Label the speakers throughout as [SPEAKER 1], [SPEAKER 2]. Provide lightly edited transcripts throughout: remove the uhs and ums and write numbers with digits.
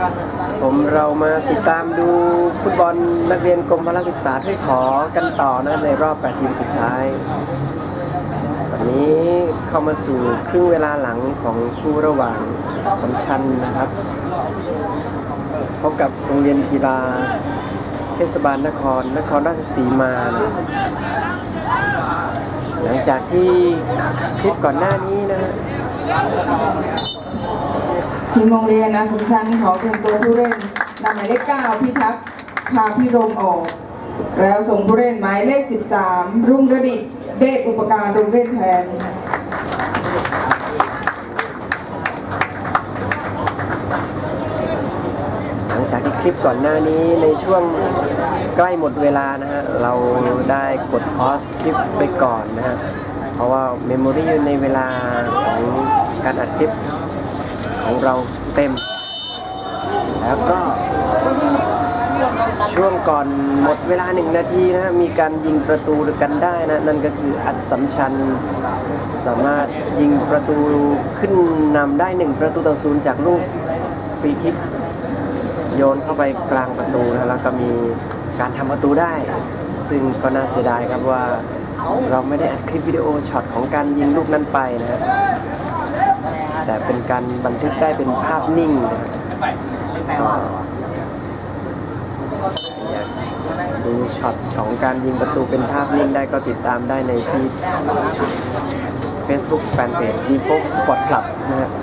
[SPEAKER 1] เรามาติดตามดูฟุตบอลนักเรียนกรมพละศึกษาถ้วยขอกันต่อนะในรอบ8ทีมสุดท้ายวันนี้เข้ามาสู่ครึ่งเวลาหลังของคู่ระหว่างสัมชัญนะครับพบกับโรงเรียนกีฬาเทศบาลนครราชสีมานะหลังจากที่คลิปก่อนหน้านี้นะ
[SPEAKER 2] ทีมโรงเรียนอัสสัมชัญขอเปลี่ยนตัวผู้เล่นนำหมายเลข 9 พิทักษ์พาพิรมออกแล้วส่งผู้เล่นหมายเลข 13 รุ่งระดิษฐ์เดชอุปการลงเล่นแทน
[SPEAKER 1] หลังจากที่คลิปก่อนหน้านี้ในช่วงใกล้หมดเวลานะฮะเราได้กดพอสคลิปไปก่อนนะฮะเพราะว่าเมมโมรี่ในเวลาของการอัดคลิปของเราเต็มแล้วก็ช่วงก่อนหมดเวลา1 นาทีนะมีการยิงประตูกันได้นะนั่นก็คืออัสสัมชัญสามารถยิงประตูขึ้นนำได้1-0จากลูกฟรีคิกโยนเข้าไปกลางประตูนะแล้วก็มีการทำประตูได้ซึ่งก็น่าเสียดายครับว่าเราไม่ได้อัดคลิปวิดีโอช็อตของการยิงลูกนั้นไปนะแต่เป็นการบันทึกได้เป็นภาพนิ่งอยากดูช็อตของการยิงประตูเป็นภาพนิ่งได้ก็ติดตามได้ในที่ Facebook Fanpage G-Fox Sport Club นะฮะ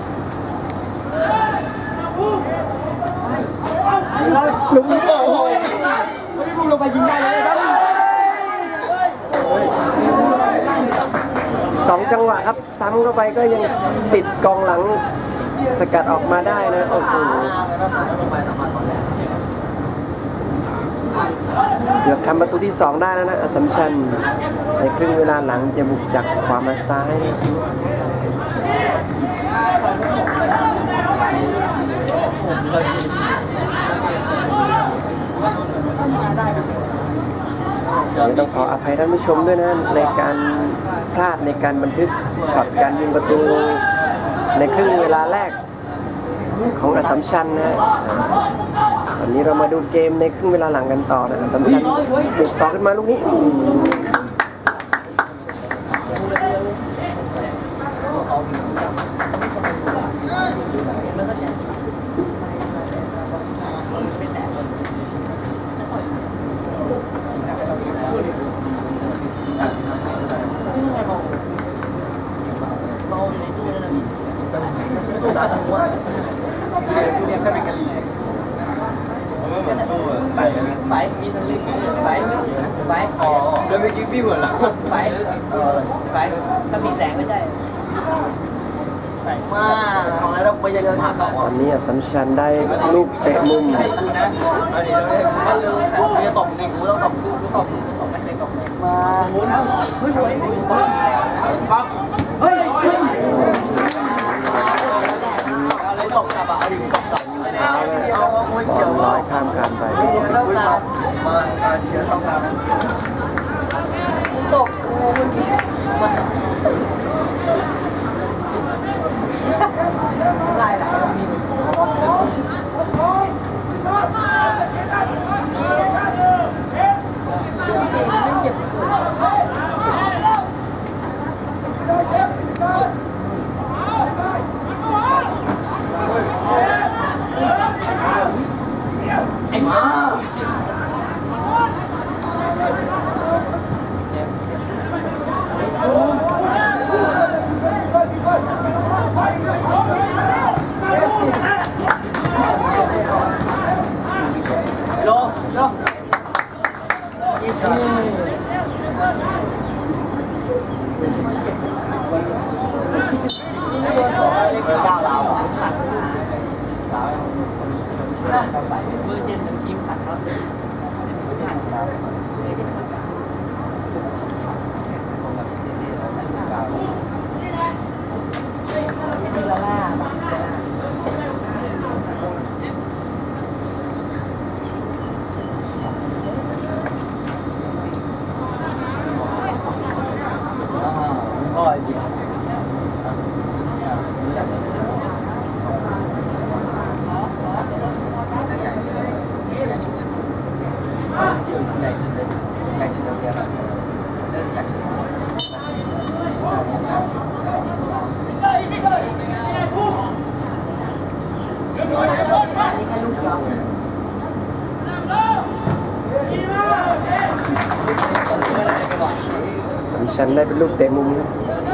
[SPEAKER 1] ลุงโอ้โหพี่บุ้งลงไปยิงได้เลยครับ2 จังหวะครับซ้ำเข้าไปก็ยังติดกองหลังสกัดออกมาได้นะโอ้โหเกือบทำประตูที่2ได้แล้วนะอัสสัมชัญในครึ่งเวลาหลังจะบุกจากขวามาซ้ายต้องขออภัยท่านผู้ชมด้วยนะในการพลาดในการบันทึกช็อตการยิงประตูในครึ่งเวลาแรกของอัสสัมชัญนะวันนี้เรามาดูเกมในครึ่งเวลาหลังกันต่อนะอัสสัมชัญบุกต่อขึ้นมาลูกนี้
[SPEAKER 3] ไฟมีทั้งลึกไฟอ๋อแล้วเมื่อกี้พี่เหมือนเราไฟถ้ามีแสงไม่ใช่มาของแล้วเราไปยังผ่านต่อ
[SPEAKER 1] ตอนนี้อัสสัมชัญได้ลูกเตะมุม
[SPEAKER 3] นะอันนี้เราจะตบในหูเราตบไม่ใช่ตบมาเฮ้ยปั๊บเฮ้ยอะไรตบกลับอ่ะอะไรตบกลับ
[SPEAKER 1] บอลลอยข้ามการไป
[SPEAKER 3] มาเดี๋ยวต้องการตบกูเมื่อกี้มาลายมี
[SPEAKER 1] ชัญได้เป็นลูกเตะมุมครับ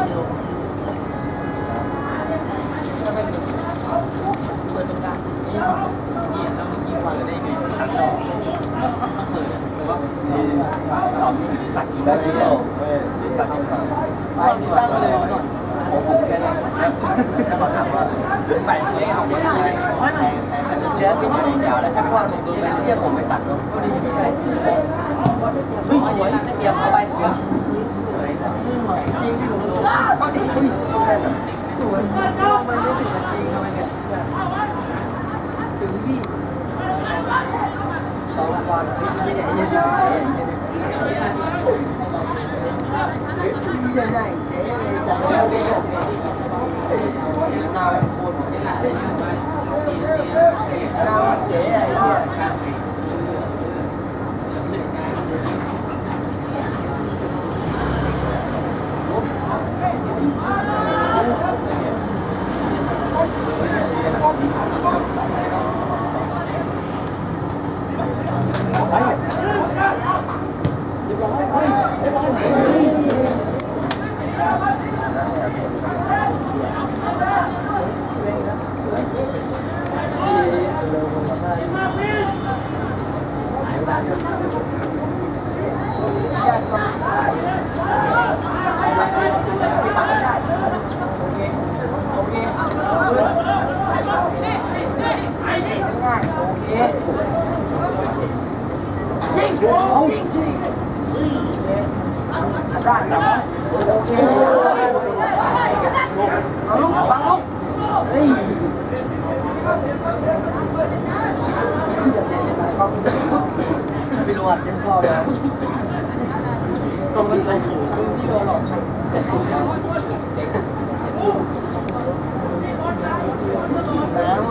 [SPEAKER 3] มีสีสันจริงไหมสีสันจริงไหมตั้งเลยผมแค่นั้นจะมาถามว่าใส่เลี้ยงไม่ได้ไม่เลี้ยงเป็นยังไงยาวแล้วแค่ว่าลงดูไปเรียกผมไปตัดก็ดีไม่ใช่สวยเยี่ยมเข้าไปสวยจริงอยู่ก็ดีสวยมันไม่ถึงจริงทำไมเนี่ยถึงพี่2 วันนี่เนี่ยยังอยู่ยังไงเจ๊เลยจ้ะหน้าโคตรหน้าเจ๊ไอ้เนี่ยเอาลูกบังลูกเฮ้ยไม่รู้อ่ะยังชอบเลยก็มันไปสู่ที่เราหลอกน้ำ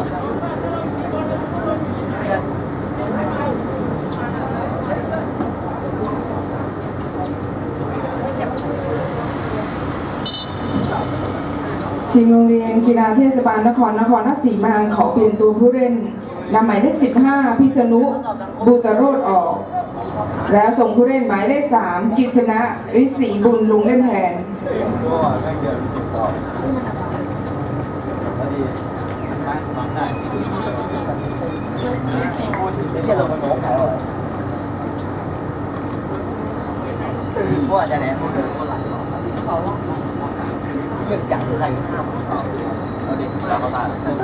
[SPEAKER 2] ทีมโรงเรียนกีฬาเทศบาลนครราชสีมาขอเปลี่ยนตัวผู้เล่นนำหมายเลข15พิษณุบูตโรดออกแล้วส่งผู้เล่นหมายเลข3กิษณะฤทธิ์ศรีบุญลงเล่นแทน
[SPEAKER 3] ก็ได้เกิน10 ต่อพอดีสมัครได้4 คนไม่ใช่เราเป็นโม้ขายหรอเพราะอาจจะแหนมเดินคนหลังเขาเลือกจังอะไรข้ามเอาดิเราเข้าตา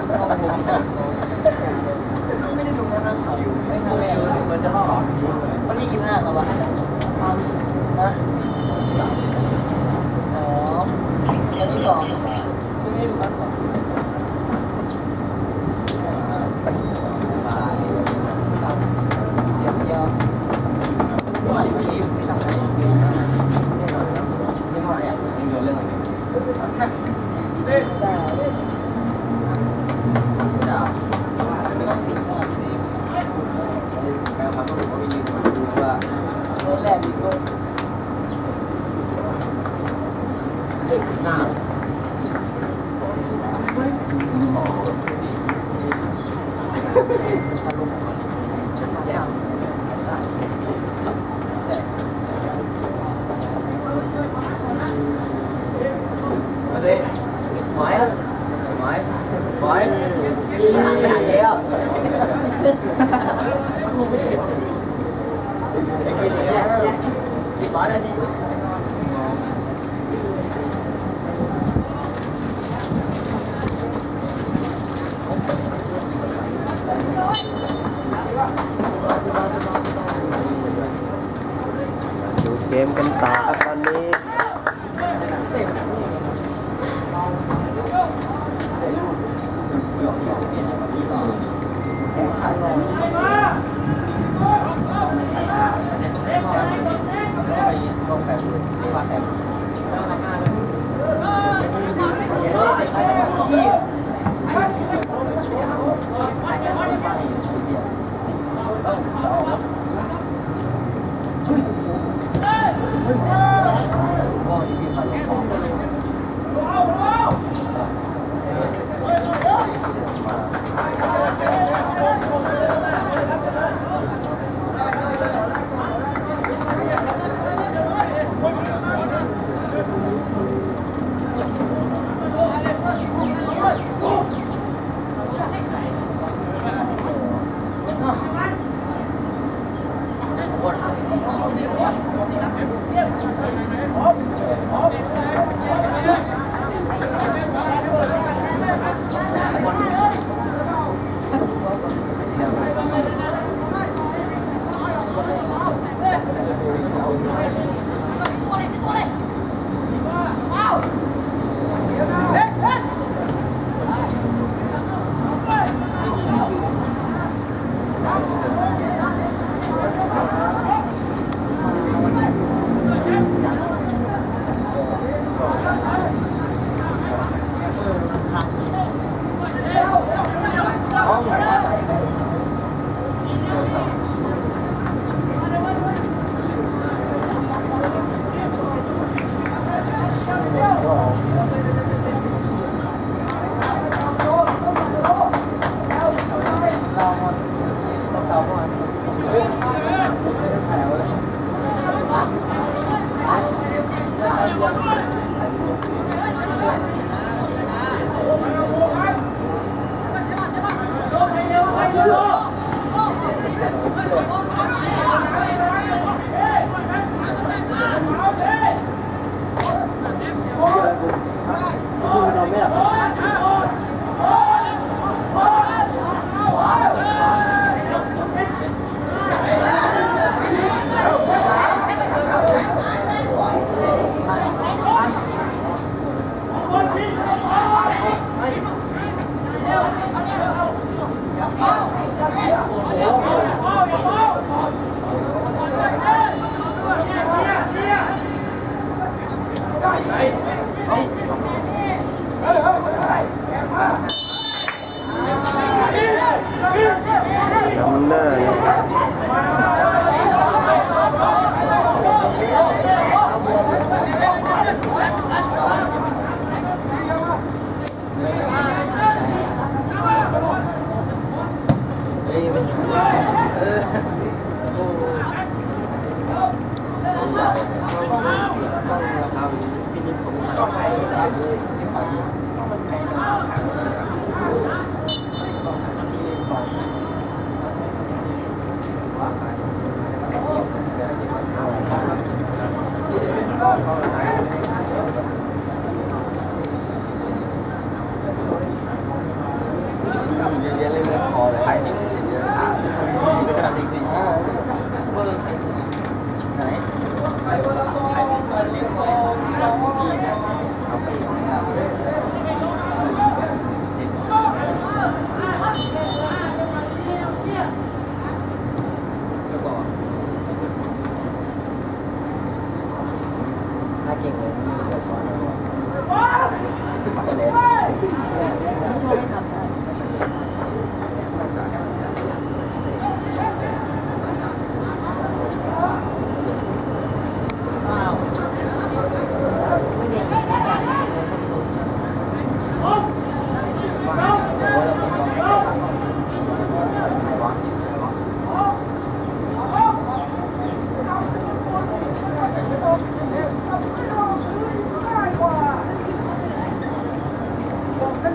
[SPEAKER 3] ไม่ได้ดูนะนั่งเขาไม่ทำอะไรมันจะรอดมันมีกินห้าหรอวะนะอ๋ออันที่2ไม่ได้ดูบ้านก่อนเสียงเยอะไม่ไหวไม่รีบไม่ทำอะไรไม่ไหวอ่ะยังโดนเรื่องอะไรเส้นดาวไม่ต้องติดนะแม่ครับก็บอกว่าไม่ยืนดูว่าเล่นแรกดีกว่าหน้า
[SPEAKER 1] ดูเกมกันต่อครับตอนนี้
[SPEAKER 3] เ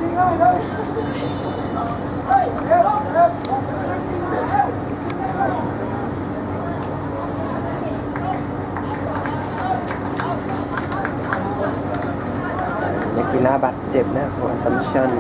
[SPEAKER 1] นักกีฬาบาดเจ็บนะของอัสสัมชัญ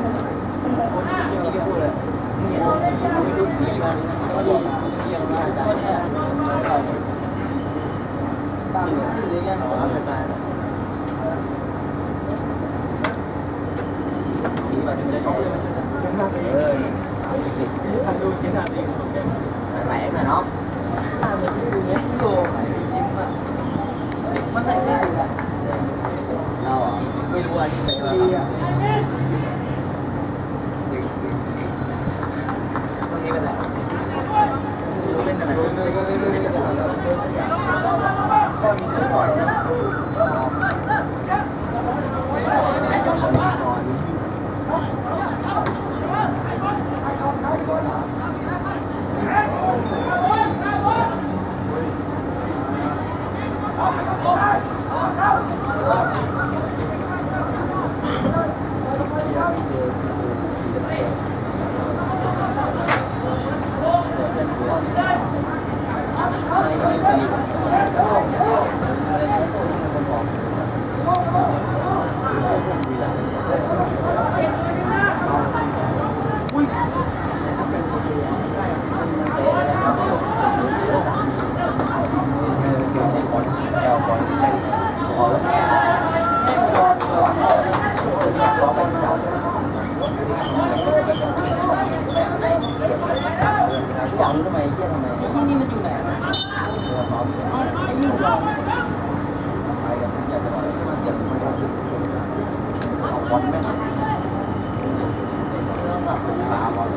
[SPEAKER 3] แหมกันเนาะมันใส่ได้อยู่แล้วเราอ่ะไม่รู้ว่าที่ไหนว่าตรงนี้เป็นอะไรเป็นอะไรก็มีตัวก่อนอย่างนี้ทำไมเที่ยทำไมไอ้ที่นี่มันอยู่ไหนไอ้ที่อยู่เราไปกับอยากจะบอกว่าเจ็บมันเอาบอลไหมปาบอล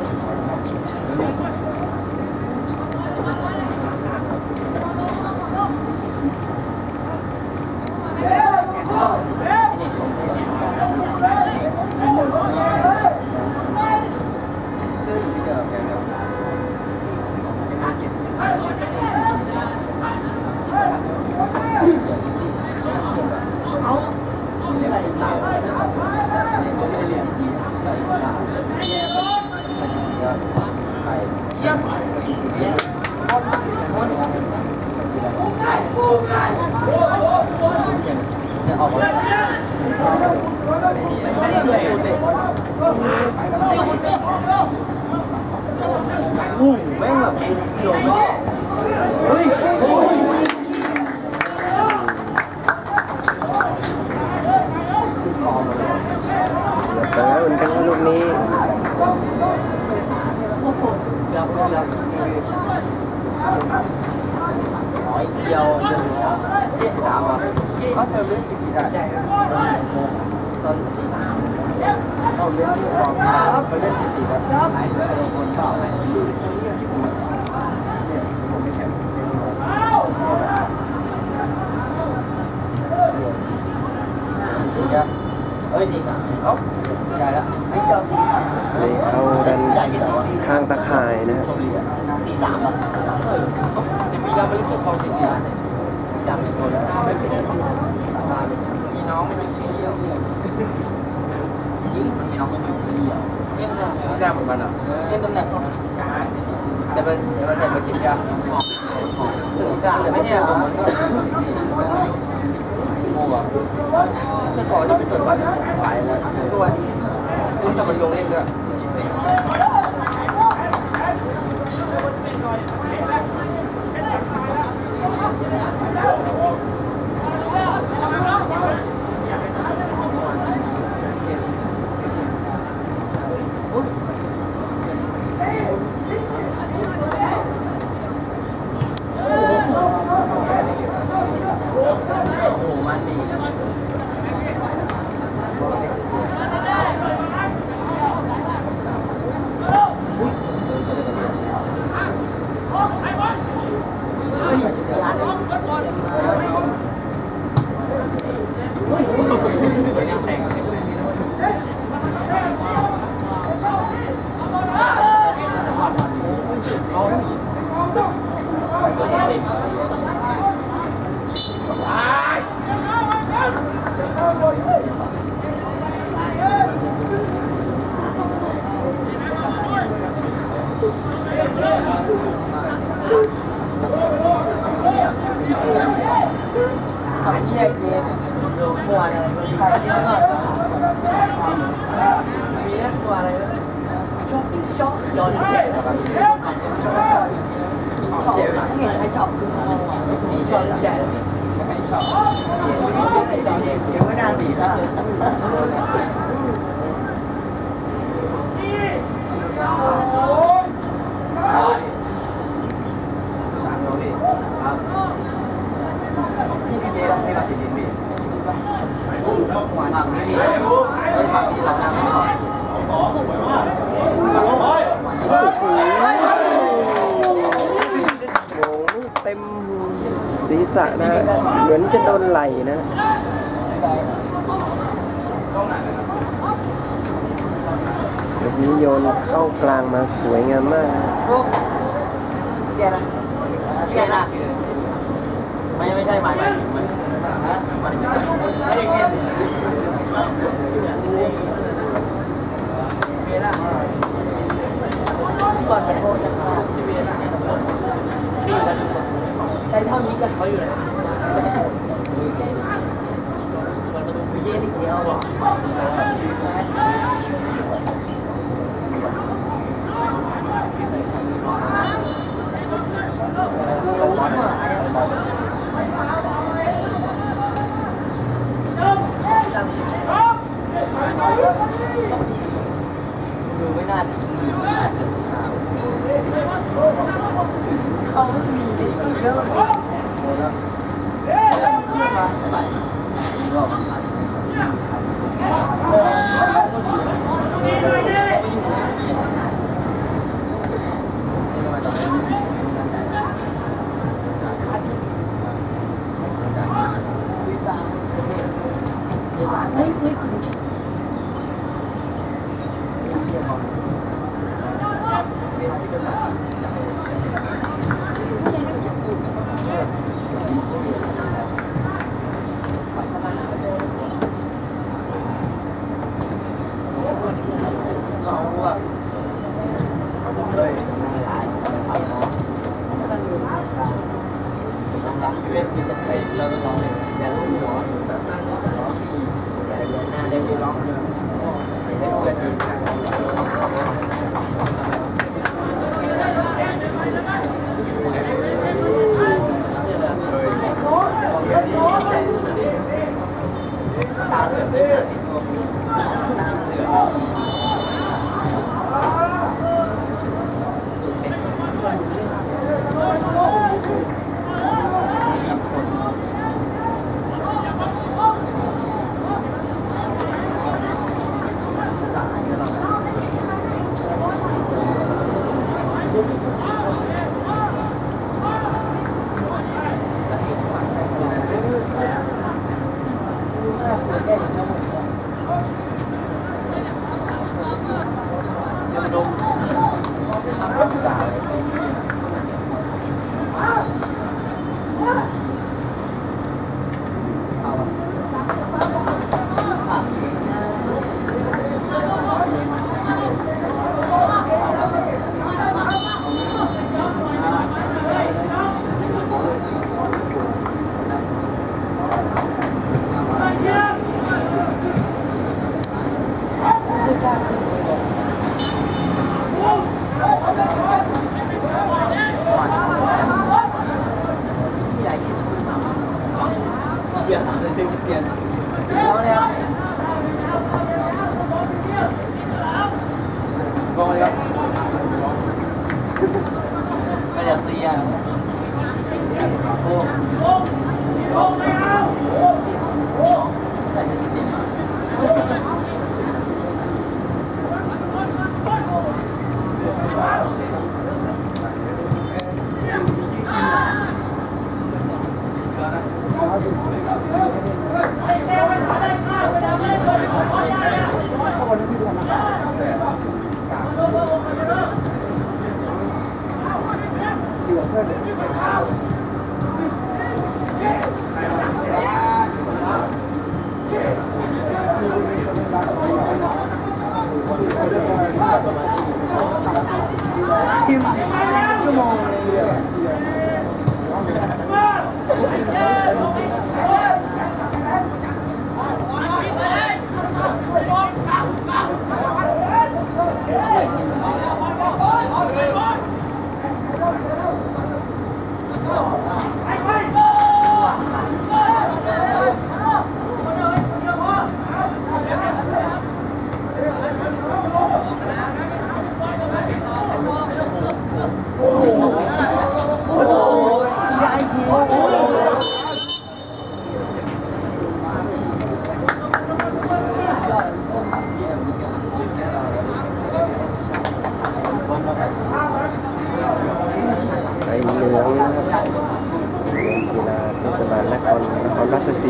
[SPEAKER 3] แม่งแบบหลงไม่เฮ้ย
[SPEAKER 1] แต่แล้วเหมือนกันลูกนี้
[SPEAKER 3] ร้อยเดียวเจ็ดสามอ่ะเขาเธอเล่นกี่ได้ตอนเราเล่นที่กองไปเล่นที่สี่กันคนต่อไปเฮ้ยสี่สามเอ้าใหญ่ละไม่เจ้าสี่สาม
[SPEAKER 1] เข้าดันข้างตะข่ายนะ
[SPEAKER 3] สี่สามอ่ะจะมีเราไปเล่นที่กองสี่สี่จำเป็นคนแล้วไม่เป็นมีน้องไม่เป็นชี้เยอะจริงมันมีน้องไม่เป็นชี้เยอะเล่นได้เล่นได้เหมือนกันอ่ะเล่นตำแหน่งแต่มันกินยาถึงสามไม่ใช่หรอโง่อะเมื่อก่อนจะไปตรวจบัตรไปแล้วตัวนี่แต่มันลงเล่นด้วยชอบคือมีชอบแจกยังไม่นานสีละที่พี่เจ๊ไม่มาติดดินพี่ฝั่งนี้มีฝั่งที่เรานั่งไม่
[SPEAKER 1] เต็มศีรษะนะเหมือนจะโดนไหล่นะแบบนี้โยนเข้ากลางมาสวยงามมาก
[SPEAKER 3] เสียนะไม่ใช่หมายถึงมันก่อนเป็นโค้ชนะที่เวียนดีแล้วได้เท่านี้กันเขาอยู่เลยส่วนประตูพิเย่ที่เที่ยวบอกดูไม่น่าเขาไม่มีเยอะเราต้องร้องอย่าลุ้นหัวอย่าเดินหน้าได้ไม่ร้องไม่ได้เพื่อนตาเหลือกเลยตาเหลือกเกียร์3เลยถึงเปลี่ยนเอาเลยครับกองเลยครับก็จะเสียโอ้ไม่เอาใส่จะติดเต็มชั่วโมงเลย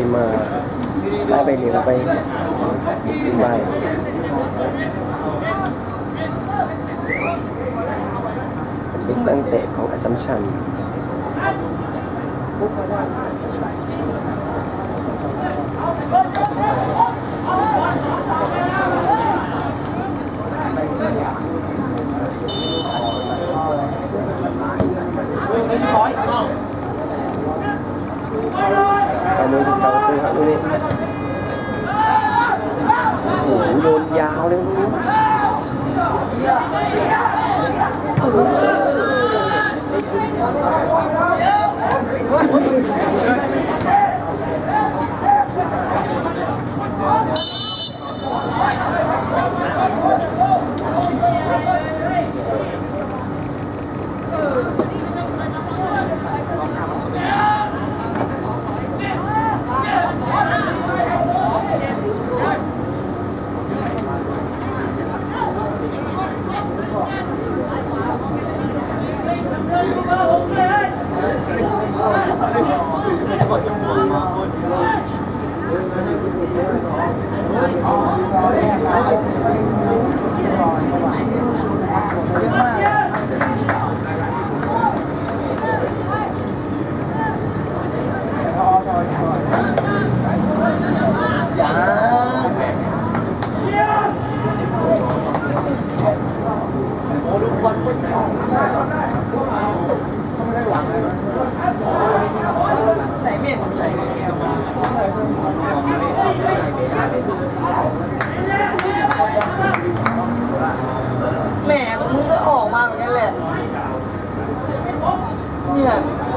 [SPEAKER 1] มาได้ใบเหลืองไปใบเด็กตั้งเตะของอัสสัมชัญเอามือถึงเสาประตูครับลูกนี้โอ้โหโยนยาวเลยลูกนี้
[SPEAKER 3] แต่เมียนใจแม่มึงก็ออกมาเหมือนกันแหละเนี่ย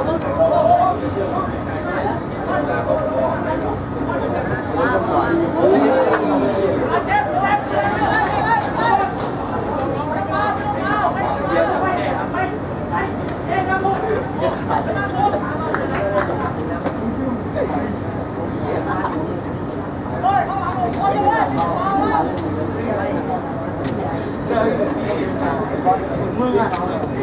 [SPEAKER 3] มึงอ่ะ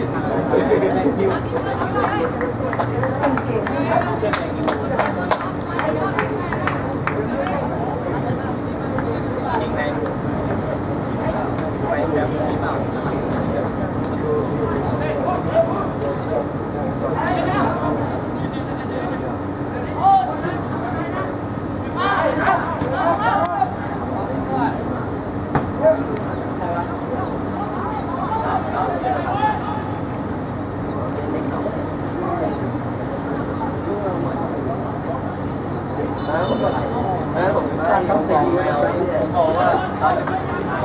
[SPEAKER 3] ผมต้องตีบอกว่าตอนป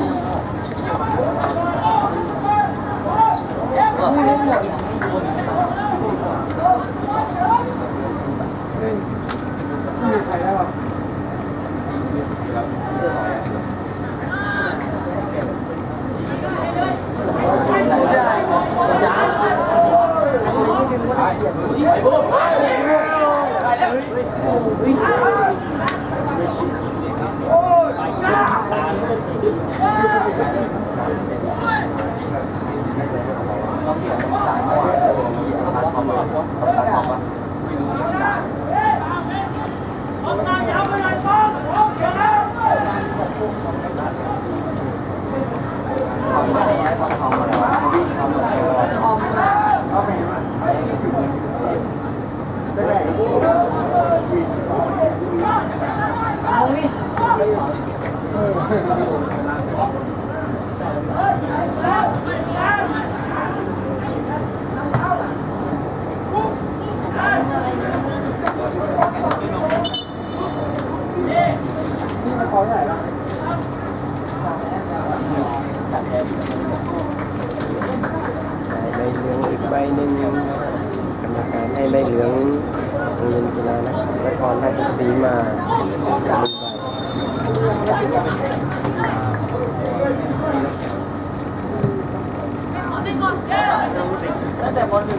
[SPEAKER 3] .4 ไม่หมดใครได้หรอใบเหลืองอีกใบหนึ่งกรรมการให้ใบเหลืองโรงเรียนกีฬานครราชสีมาตั้งแต่ม.1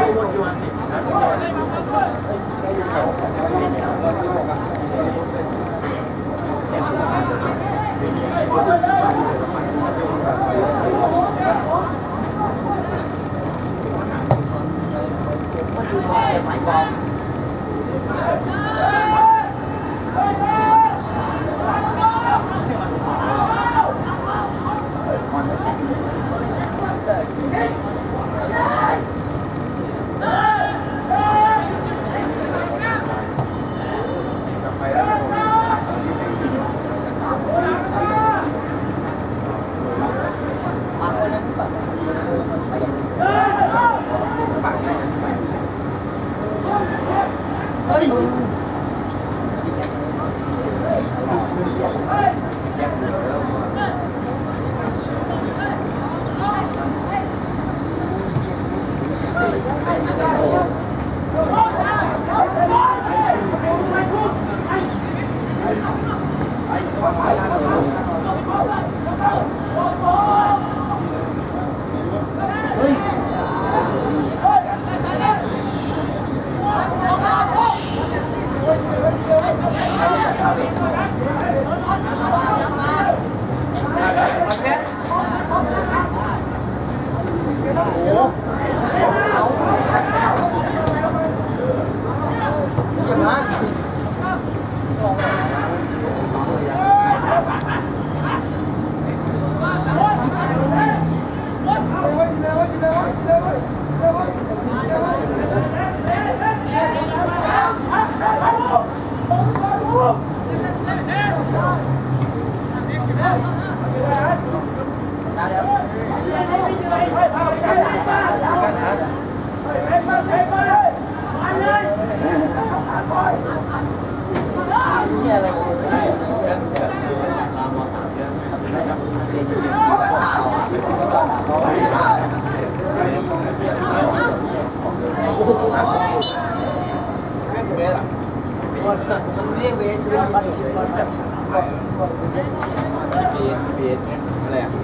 [SPEAKER 3] อะไรอ่ะ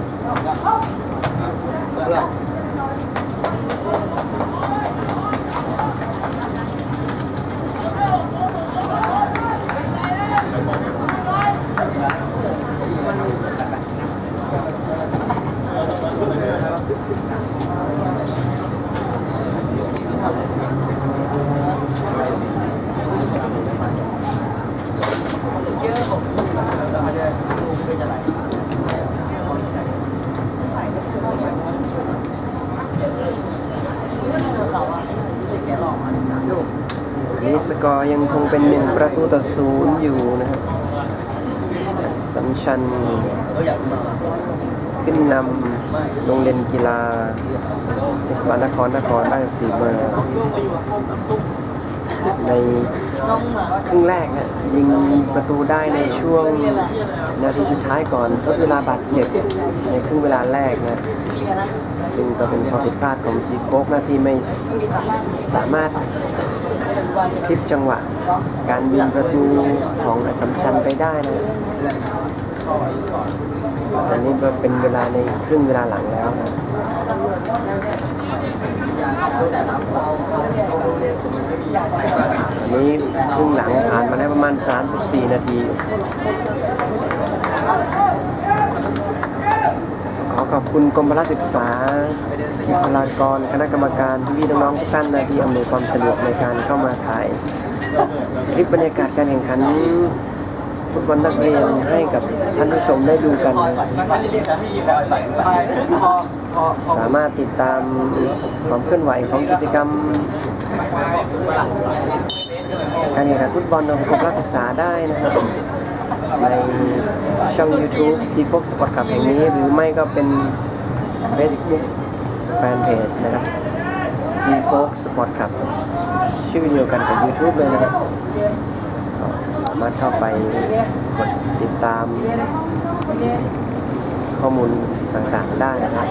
[SPEAKER 3] เพื่อ
[SPEAKER 1] นี้สกอร์ยังคงเป็น1-0อยู่นะครับสัมชัญขึ้นนำโรงเรียนกีฬาเทศบาลนครราชสีมาในครึ่งแรกนะยิงประตูได้ในช่วงนาทีสุดท้ายก่อนทดเวลาบาดเจ็บในครึ่งเวลาแรกนะซึ่งก็เป็นความผิดพลาดของจีโก๊กนะที่ไม่สามารถพลิกจังหวะการยิงประตูของอัสสัมชัญไปได้นะตอนนี้เป็นเวลาในครึ่งเวลาหลังแล้วนะอันนี้ครึ่งหลังผ่านมาได้ประมาณ34 นาทีขอขอบคุณกรมพละศึกษาบุคลากรคณะกรรมการพี่น้องๆทุกท่านนะที่อำนวยความสะดวกในการเข้ามาถ่ายคลิปบรรยากาศการแข่งขันฟุตบอลนักเรียนให้กับท่านผู้ชมได้ดูกันสามารถติดตามความเคลื่อนไหวของกิจกรรมการแข่งขันฟุตบอลของกรมพละศึกษาได้นะครับในช่อง YouTube G-Fox Sport Club แห่งนี้หรือไม่ก็เป็น Facebook Fanpage นะครับ G-Fox Sport Club ชื่อเดียวกันกับ YouTube เลยนะครับสามารถเข้าไปกดติดตามข้อมูลต่างๆได้นะครับ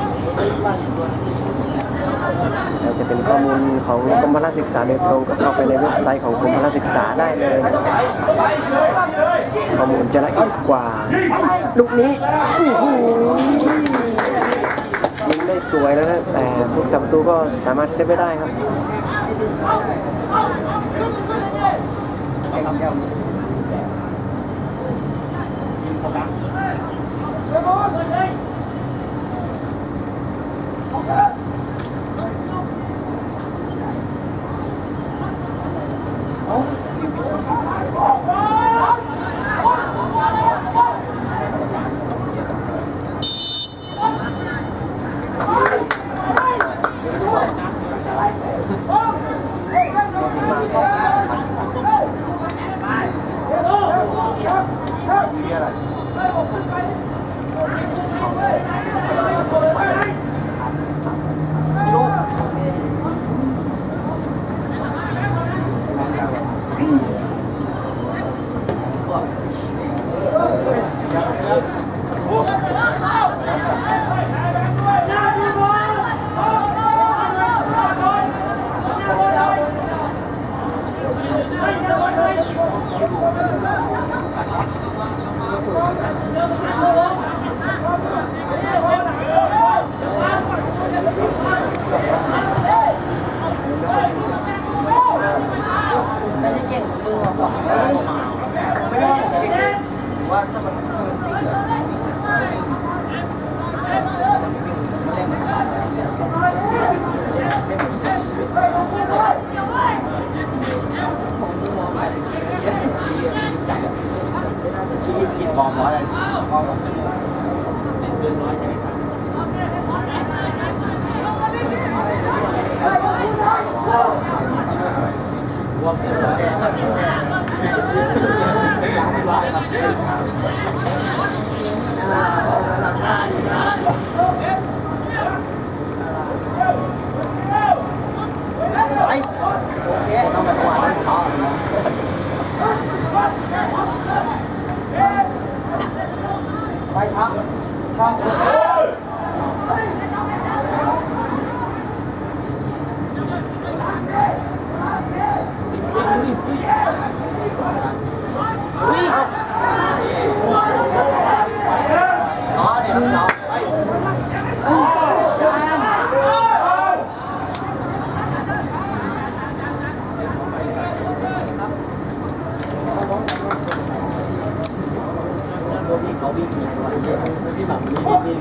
[SPEAKER 1] อาจจะเป็นข้อมูลของกรมพละศึกษาโดยตรงก็เข้าไปในเว็บไซต์ของกรมพละศึกษาได้เลยข้อมูลจะละเอียดกว่าลูกนี้ยิงได้สสวยแล้วนะแต่ผู้สับประตูก็สามารถเซฟไว้ได้ครับ
[SPEAKER 3] กินบอมอะไรไปครับเขาวิ่งที่แบบนี่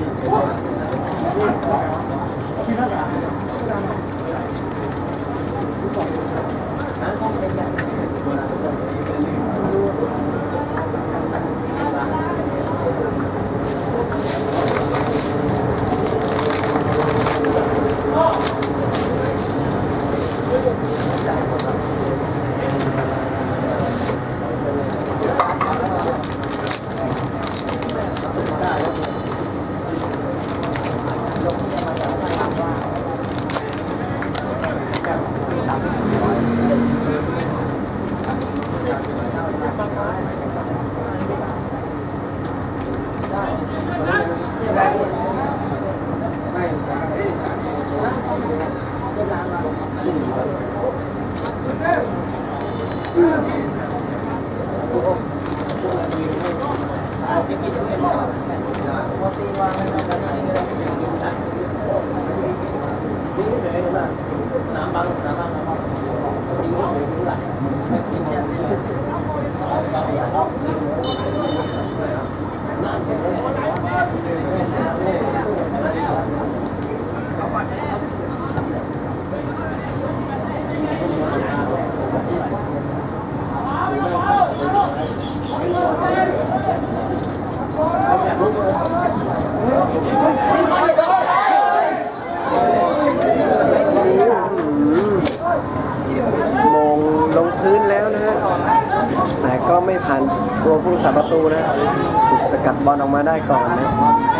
[SPEAKER 1] มงลงพื้นแล้วนะฮะแต่ก็ไม่ผ่านตัวผู้รักษาประตูนะถูกสกัดบอลออกมาได้ก่อนนะ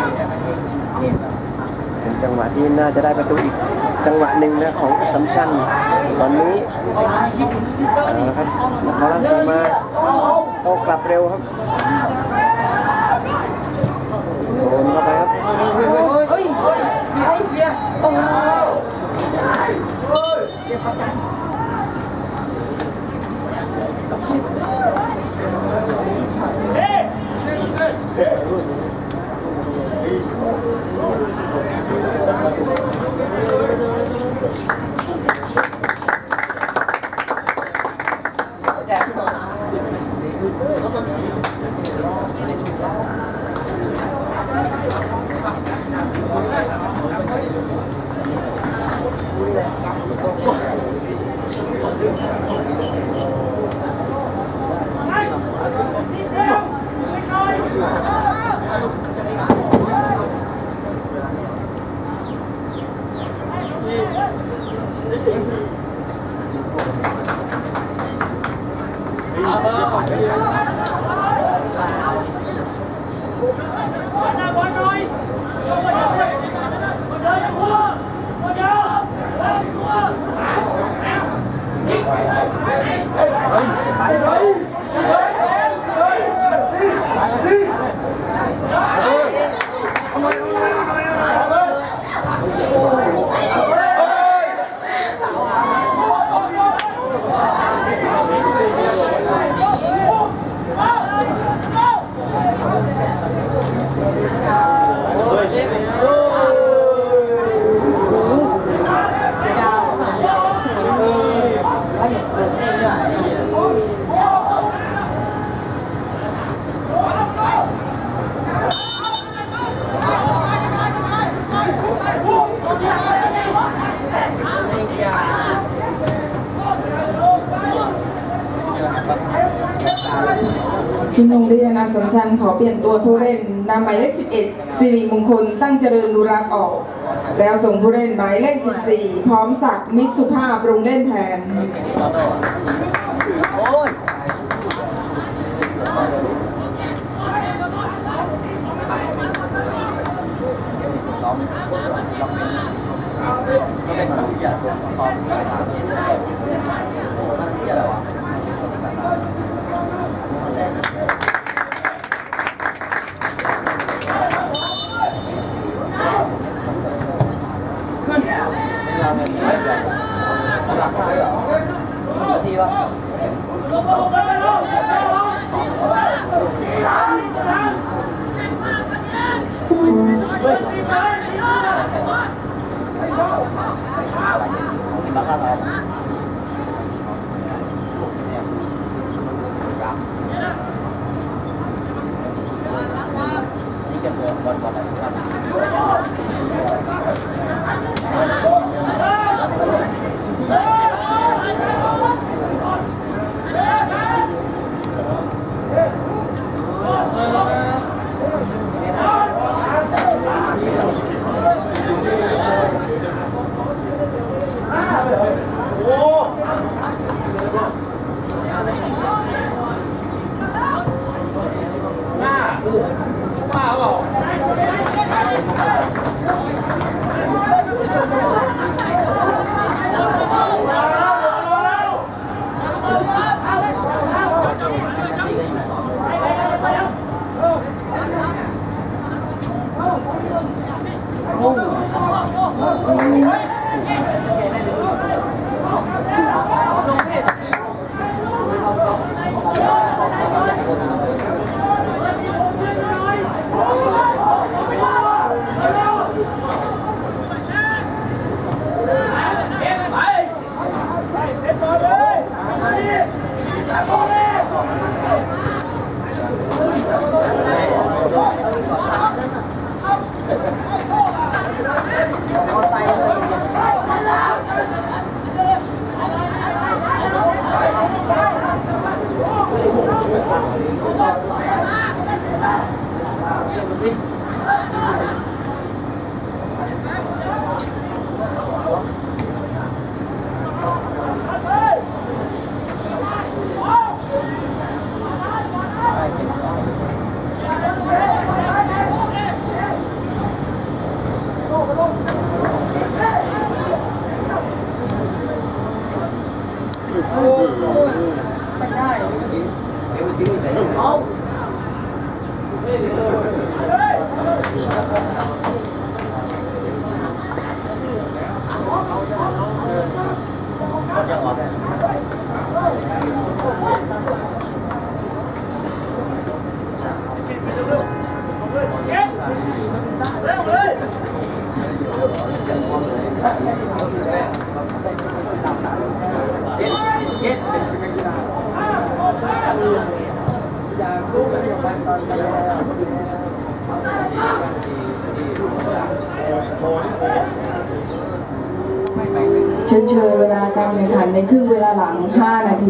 [SPEAKER 1] เป็นจังหวะที่น่าจะได้ประตูอีกจังหวะหนึ่งนะของอัสสัมชัญตอนนี้นะครับนครราชสีมาโต้กลับเร็วครับโดนเข้าไปครับ
[SPEAKER 2] ชิงโรงเรียนอัสสัมชัญขอเปลี่ยนตัวผู้เล่นนำหมายเลข 11 สิริมงคลตั้งเจริญนุรักษ์ออก แล้วส่งผู้เล่นหมายเลข 14 พร้อมศักดิ์มิตรสุภาพลงเล่นแทน ชเชิญเวลาการแข่งขันในครึ่งเวลาหลัง 5 นาที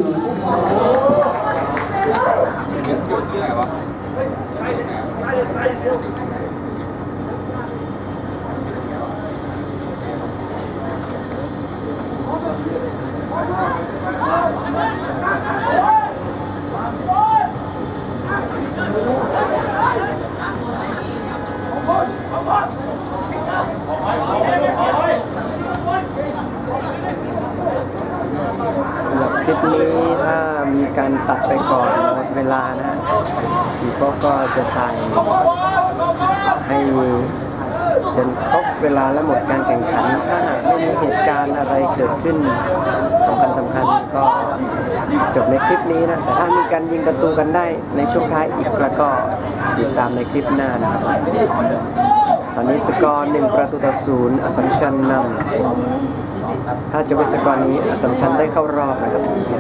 [SPEAKER 1] สำหรับคลิปนี้ถ้ามีการตัดไปก่อนหมดเวลานะพี่ก็จะถ่ายให้จนครบเวลาและหมดการแข่งขันถ้าหากไม่มีเหตุการณ์อะไรเกิดขึ้นสำคัญก็จบในคลิปนี้นะแต่ถ้ามีการยิงประตูกันได้ในช่วงท้ายอีกแล้วก็ติดตามในคลิปหน้านะครับตอนนี้สกอร์1-0 อัสสัมชัญนำถ้าจะเป็นสกอร์นี้อัสสัมชัญได้เข้ารอบนะครับ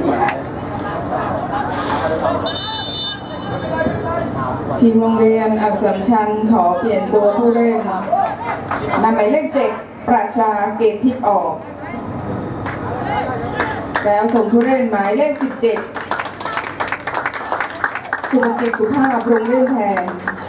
[SPEAKER 2] ทีมโรงเรียนอัสสัมชัญขอเปลี่ยนตัวผู้เล่นนำหมายเลข 7 ประชาเกตทิพย์ออก แล้วส่งผู้เล่นหมายเลข 17 สุภกิจสุภาพลงเล่นแทน